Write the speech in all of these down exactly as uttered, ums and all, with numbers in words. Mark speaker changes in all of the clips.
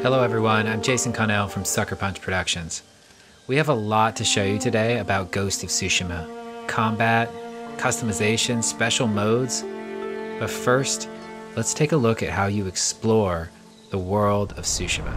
Speaker 1: Hello everyone, I'm Jason Connell from Sucker Punch Productions. We have a lot to show you today about Ghost of Tsushima. Combat, customization, special modes. But first, let's take a look at how you explore the world of Tsushima.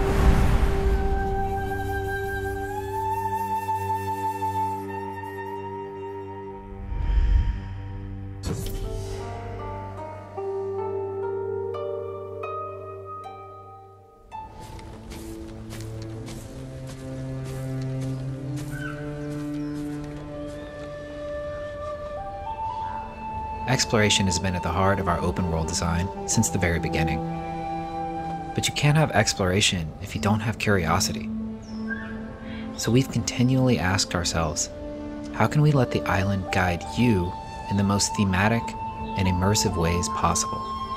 Speaker 1: Exploration has been at the heart of our open world design since the very beginning. But you can't have exploration if you don't have curiosity. So we've continually asked ourselves, how can we let the island guide you in the most thematic and immersive ways possible?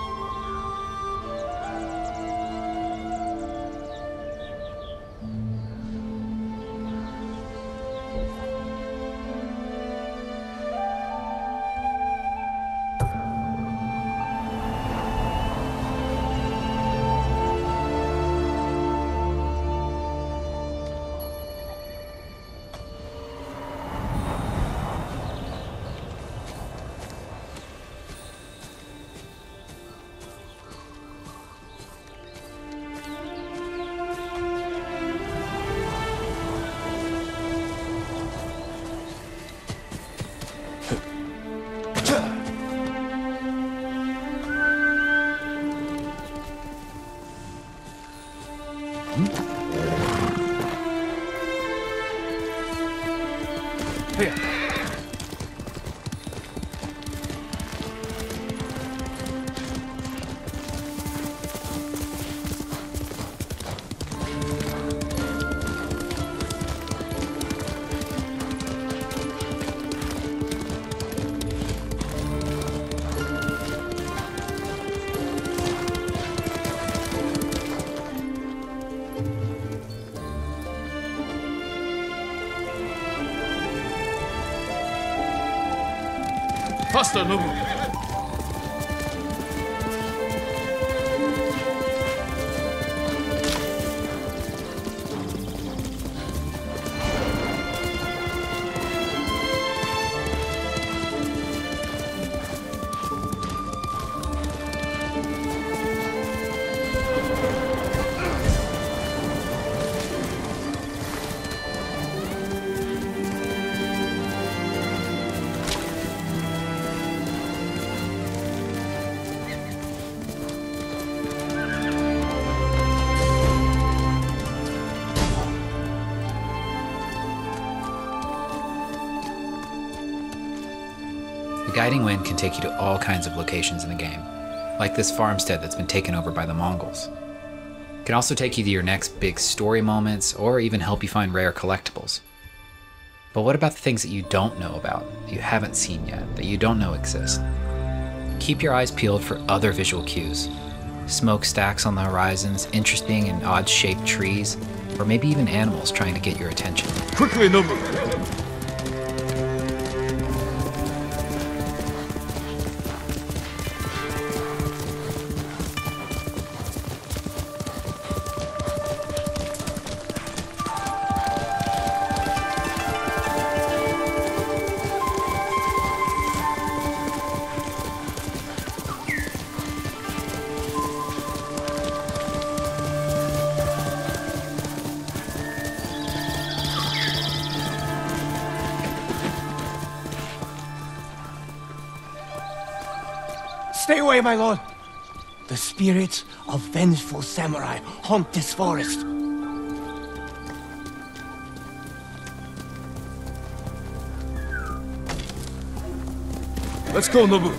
Speaker 2: Here. Faster, Nobu!
Speaker 1: The guiding wind can take you to all kinds of locations in the game, like this farmstead that's been taken over by the Mongols. It can also take you to your next big story moments, or even help you find rare collectibles. But what about the things that you don't know about, that you haven't seen yet, that you don't know exist? Keep your eyes peeled for other visual cues. Smokestacks on the horizons, interesting and odd-shaped trees, or maybe even animals trying to get your attention.
Speaker 2: Quickly, Nobu!
Speaker 3: Stay away, my lord! The spirits of vengeful samurai haunt this forest.
Speaker 2: Let's go, Nobu!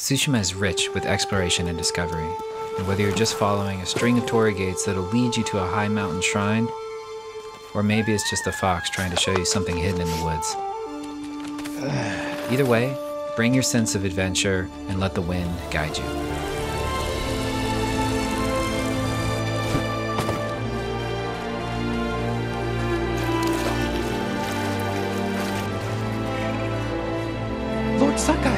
Speaker 1: Tsushima is rich with exploration and discovery, and whether you're just following a string of torii gates that'll lead you to a high mountain shrine, or maybe it's just a fox trying to show you something hidden in the woods. Either way, bring your sense of adventure and let the wind guide you.
Speaker 3: Lord Sakai!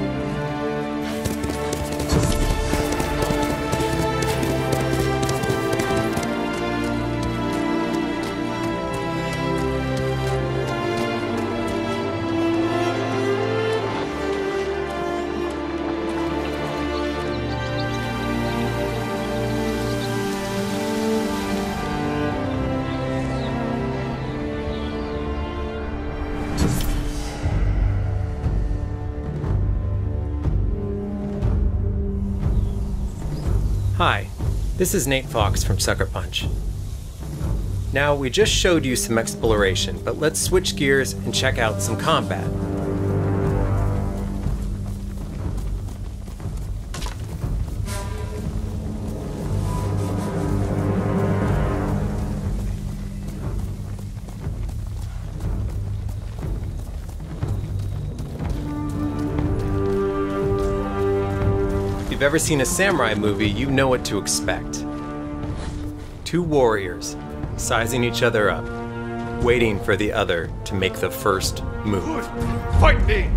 Speaker 4: Hi, this is Nate Fox from Sucker Punch. Now, we just showed you some exploration, but let's switch gears and check out some combat. If you've ever seen a samurai movie, you know what to expect. Two warriors, sizing each other up, waiting for the other to make the first move.
Speaker 2: Fight me!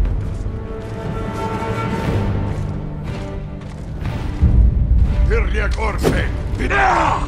Speaker 2: Tirliak Orfe! Bina!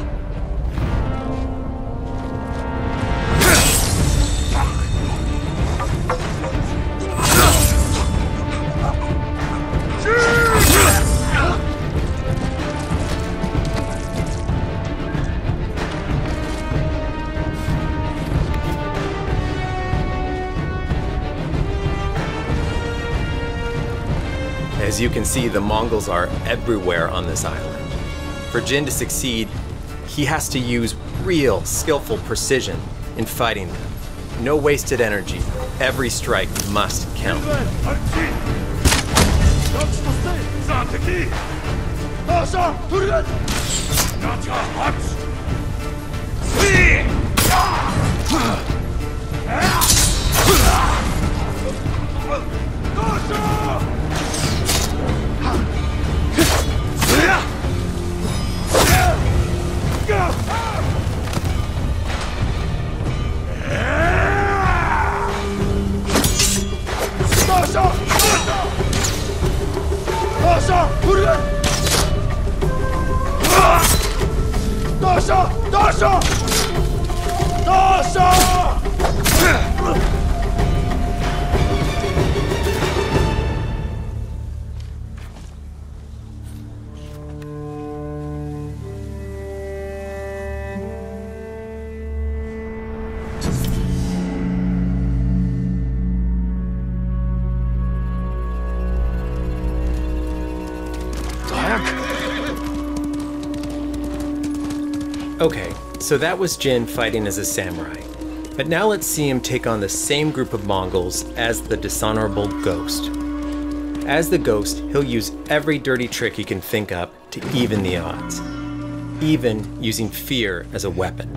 Speaker 4: As you can see, the Mongols are everywhere on this island. For Jin to succeed, he has to use real, skillful precision in fighting them. No wasted energy. Every strike must count. Okay, so that was Jin fighting as a samurai. But now let's see him take on the same group of Mongols as the dishonorable Ghost. As the Ghost, he'll use every dirty trick he can think up to even the odds, even using fear as a weapon.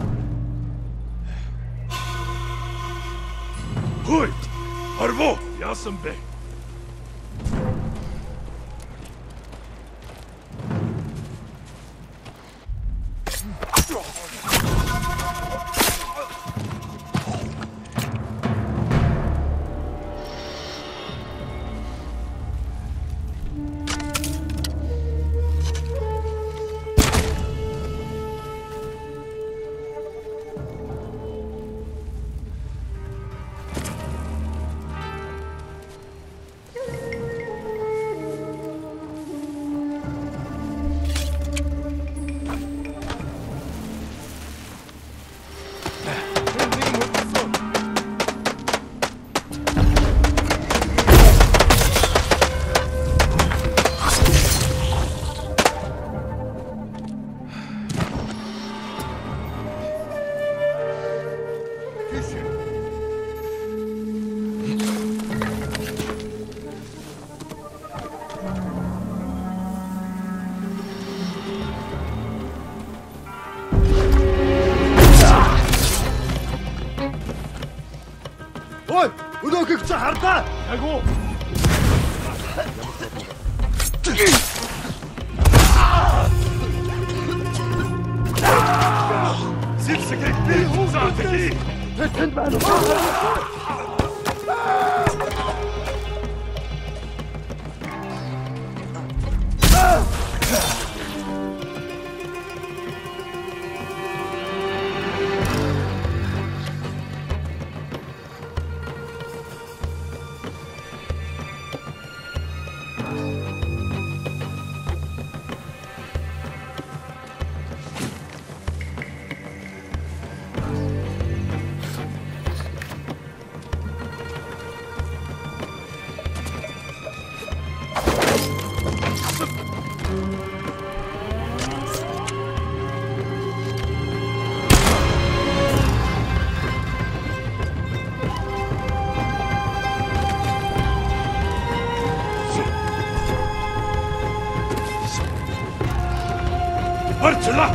Speaker 2: Hui! Arvo! Yasambe!
Speaker 3: harta!
Speaker 2: Jago! Sitze gegen mich, Sateki! Marcela!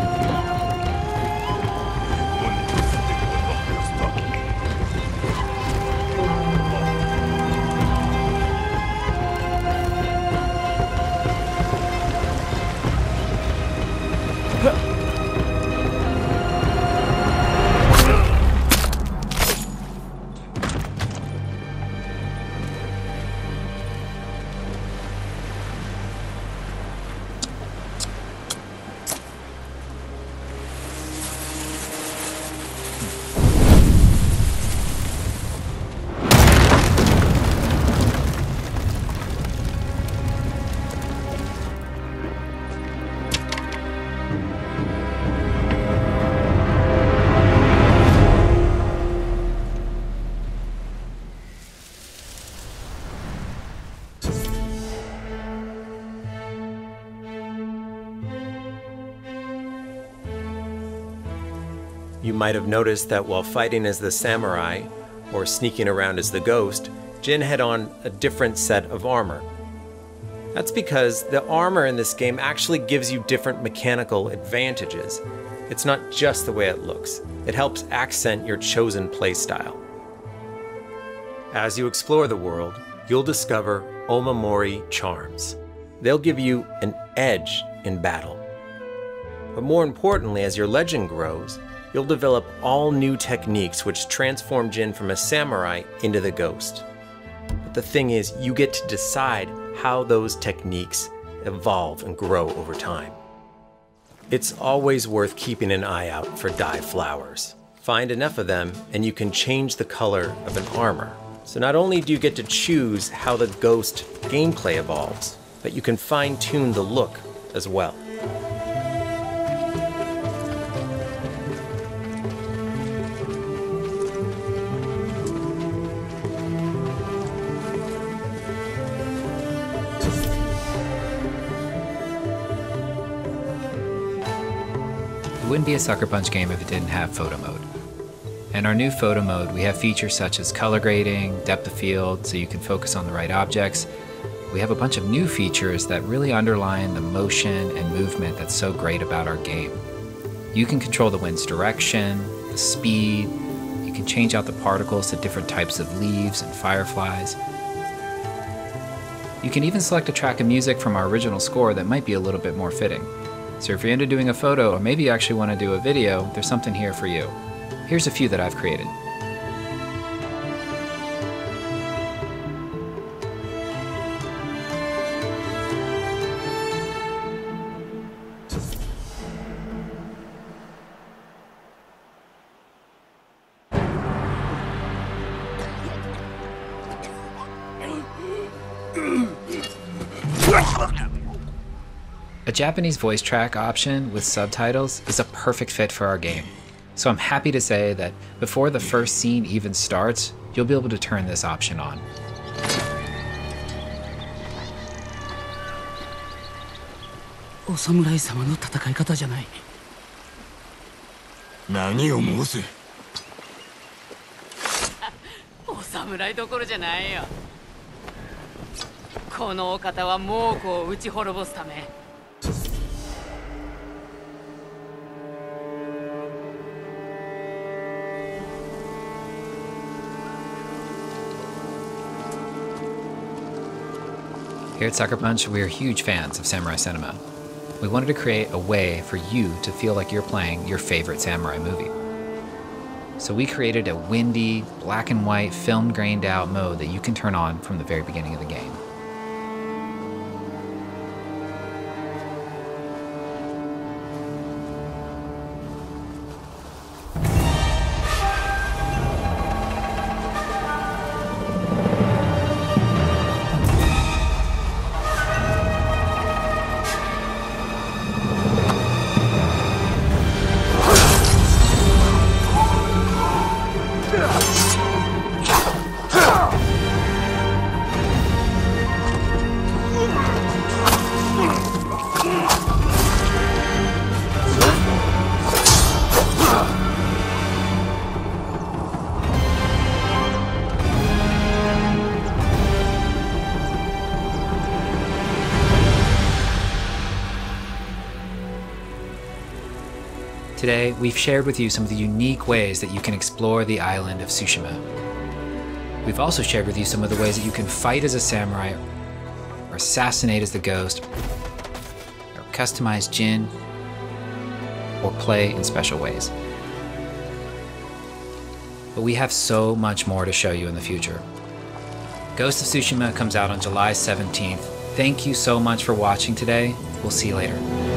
Speaker 4: You might have noticed that while fighting as the samurai, or sneaking around as the ghost, Jin had on a different set of armor. That's because the armor in this game actually gives you different mechanical advantages. It's not just the way it looks, it helps accent your chosen playstyle. As you explore the world, you'll discover Omamori charms. They'll give you an edge in battle. But more importantly, as your legend grows, you'll develop all new techniques which transform Jin from a samurai into the ghost. But the thing is, you get to decide how those techniques evolve and grow over time. It's always worth keeping an eye out for dye flowers. Find enough of them and you can change the color of an armor. So not only do you get to choose how the ghost gameplay evolves, but you can fine-tune the look as well.
Speaker 1: It wouldn't be a Sucker Punch game if it didn't have photo mode. In our new photo mode, we have features such as color grading, depth of field, so you can focus on the right objects. We have a bunch of new features that really underline the motion and movement that's so great about our game. You can control the wind's direction, the speed, you can change out the particles to different types of leaves and fireflies. You can even select a track of music from our original score that might be a little bit more fitting. So if you're into doing a photo, or maybe you actually want to do a video, there's something here for you. Here's a few that I've created. A Japanese voice track option with subtitles is a perfect fit for our game. So I'm happy to say that before the first scene even starts, you'll be able to turn this option on.
Speaker 3: お侍様の戦い方じゃない。
Speaker 2: 何を申す。
Speaker 5: お侍どころじゃないよ。このお方は猛虎を打ち滅ぼすため。
Speaker 1: Here at Sucker Punch, we are huge fans of samurai cinema. We wanted to create a way for you to feel like you're playing your favorite samurai movie. So we created a windy, black and white, film grained out mode that you can turn on from the very beginning of the game. Today, we've shared with you some of the unique ways that you can explore the island of Tsushima. We've also shared with you some of the ways that you can fight as a samurai, or assassinate as the ghost, or customize Jin, or play in special ways. But we have so much more to show you in the future. Ghost of Tsushima comes out on July seventeenth. Thank you so much for watching today. We'll see you later.